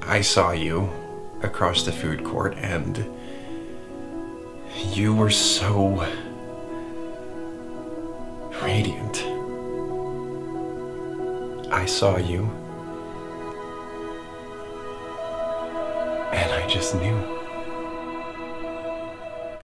I saw you across the food court, and you were so radiant. I saw you, and I just knew.